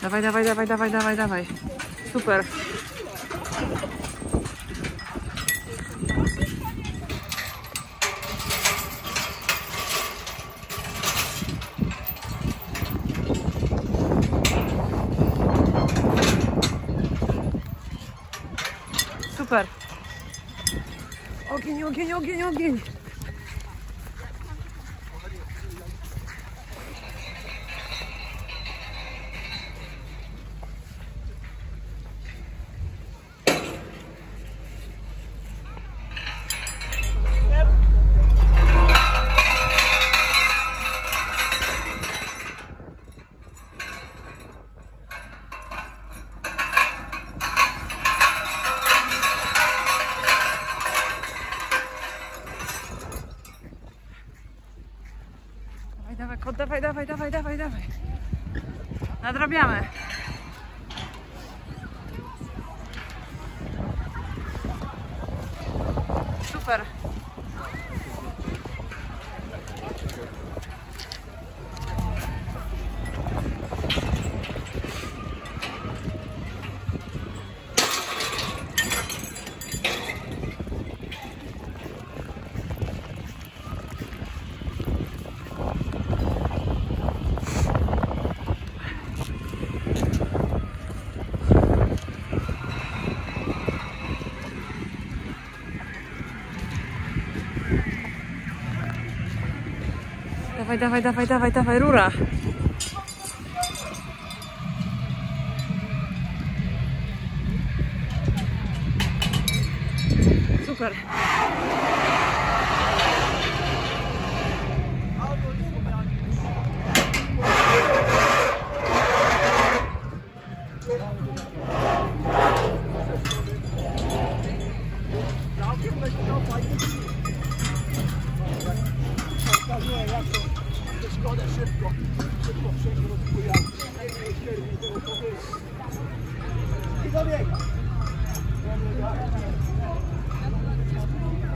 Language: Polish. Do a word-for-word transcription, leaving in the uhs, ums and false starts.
Dawaj, dawaj, dawaj, dawaj, dawaj, dawaj. Super. Super. Ogień, ogień, ogień, ogień. Dawaj, kot, dawaj, dawaj, dawaj, dawaj, dawaj. Nadrabiamy. Super. Dawaj, dawaj, dawaj, dawaj, dawaj, rura. Super. Szybko, szybko, szybko, szybko,